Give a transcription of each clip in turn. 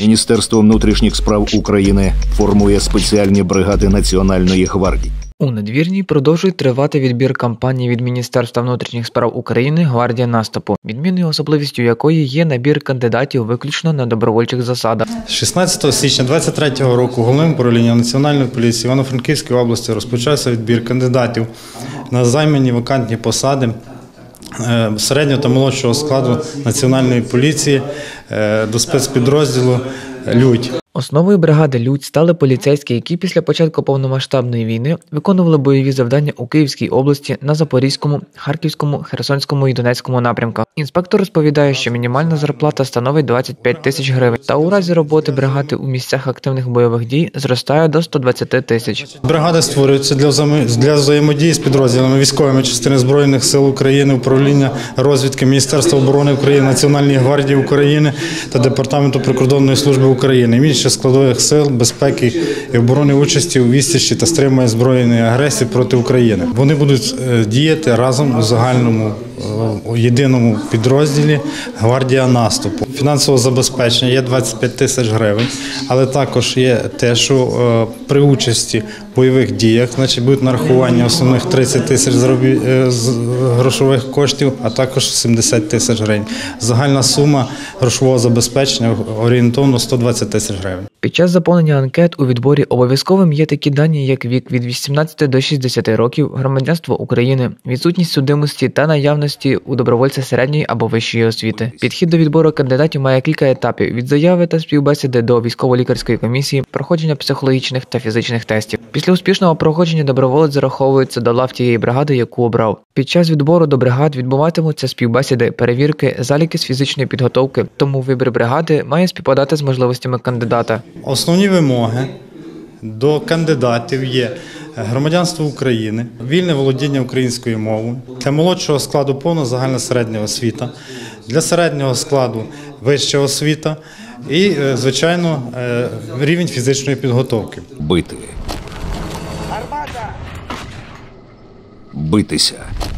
Міністерство внутрішніх справ України формує спеціальні бригади Національної гвардії. У Надвірній продовжує тривати відбір кампанії від Міністерства внутрішніх справ України «Гвардія наступу», відмінною особливістю якої є набір кандидатів виключно на добровольчих засадах. 16 січня 2023 року Головним управлінням Національної поліції Івано-Франківської області розпочався відбір кандидатів на займані вакантні посади середнього та молодшого складу Національної поліції до спецпідрозділу «Людь». Основою бригади «Людь» стали поліцейські, які після початку повномасштабної війни виконували бойові завдання у Київській області, на Запорізькому, Харківському, Херсонському і Донецькому напрямках. Інспектор розповідає, що мінімальна зарплата становить 25 тисяч гривень, та у разі роботи бригади у місцях активних бойових дій зростає до 120 тисяч. Бригада створюється для взаємодії з підрозділами військовими частини Збройних сил України, управління розвідки Міністерства оборони України, Національної гвардії України та Департаменту прикордонної служби України, інших складових сил безпеки і оборони участі у відсічі та стримування збройної агресії проти України. Вони будуть діяти разом у загальному єдиному підрозділі «Гвардія наступу». Фінансове забезпечення є 25 тисяч гривень, але також є те, що при участі в бойових діях будуть нарахування основних 30 тисяч грошових коштів, а також 70 тисяч гривень. Загальна сума грошового забезпечення орієнтовно 120 тисяч гривень. Під час заповнення анкет у відборі обов'язковим є такі дані, як вік від 18 до 60 років, громадянство України, відсутність судимості та наявності у добровольця середньої або вищої освіти. Підхід до відбору кандидатів має кілька етапів – від заяви та співбесіди до військово-лікарської комісії, проходження психологічних та фізичних тестів. Після успішного проходження доброволець зараховується до лав тієї бригади, яку обрав. Під час відбору до бригад відбуватимуться співбесіди, перевірки, заліки з фізичної підготовки, тому вибір бригади має співпадати з можливостями кандидата. Основні вимоги до кандидатів є громадянство України, вільне володіння українською мовою, для молодшого складу повна загальна середня освіта, для середнього складу вища освіта і, звичайно, рівень фізичної підготовки. Бити. Битися.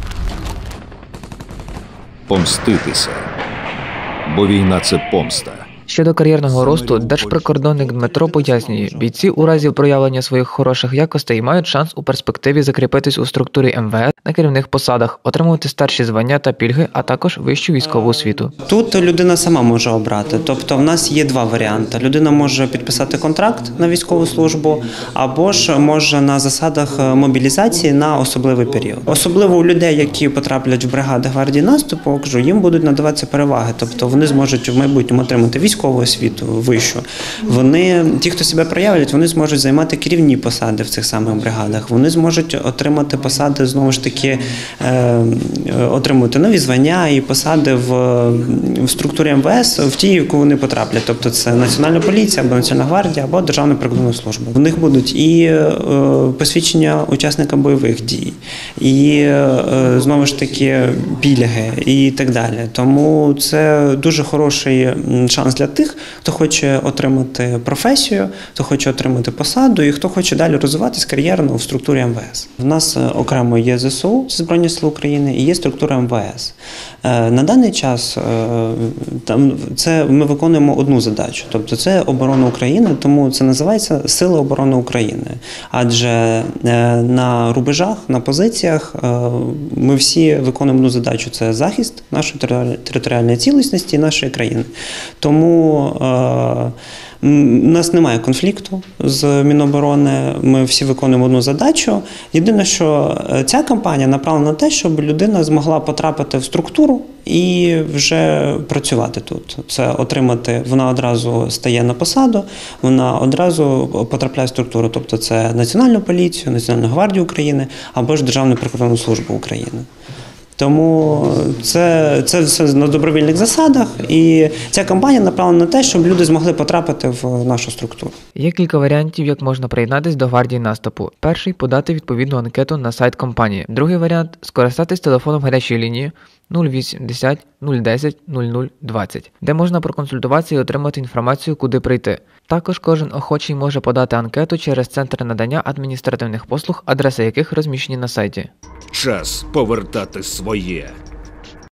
Помститися. Бо війна – це помста. Щодо кар'єрного росту, держприкордонник Дмитро пояснює, бійці у разі проявлення своїх хороших якостей мають шанс у перспективі закріпитись у структурі МВС на керівних посадах, отримувати старші звання та пільги, а також вищу військову освіту. Тут людина сама може обрати. Тобто в нас є два варіанти. Людина може підписати контракт на військову службу, або ж може на засадах мобілізації на особливий період. Особливо у людей, які потраплять в бригади гвардії наступу, їм будуть надаватися переваги. Тобто вони зможуть в майбутньому отримати військову освіту вищу. Ті, хто себе проявлять, вони зможуть займати керівні посади в цих самих бригадах. Вони зможуть отримати посади, знову ж таки, отримувати нові звання і посади в структурі МВС, в ті, в яку вони потраплять. Тобто це Національна поліція, або Національна гвардія, або Державна прикордонна служба. В них будуть і посвідчення учасника бойових дій, і, знову ж таки, пільги і так далі. Тому це дуже хороший шанс для тих, хто хоче отримати професію, хто хоче отримати посаду і хто хоче далі розвиватись кар'єрно в структурі МВС. У нас окремо є ЗСУ, Збройні Сили України, і є структура МВС. На даний час ми виконуємо одну задачу, тобто це оборона України, тому це називається Сили оборони України. Адже на рубежах, на позиціях ми всі виконуємо одну задачу – це захист нашої територіальної цілісності і нашої країни. Тому у нас немає конфлікту з Міноборони, ми всі виконуємо одну задачу. Єдине, що ця кампанія направлена на те, щоб людина змогла потрапити в структуру і вже працювати тут. Вона одразу стає на посаду, вона одразу потрапляє в структуру. Тобто це Національну поліцію, Національну гвардію України або ж Державну прикордонну службу України. Тому це все на добровільних засадах, і ця кампанія направлена на те, щоб люди змогли потрапити в нашу структуру. Є кілька варіантів, як можна приєднатись до гвардії наступу. Перший – подати відповідну анкету на сайт компанії. Другий варіант – скористатись телефоном гарячої лінії 080 010 0020, де можна проконсультуватися і отримати інформацію, куди прийти. Також кожен охочий може подати анкету через центр надання адміністративних послуг, адреси яких розміщені на сайті. Час повертати своє.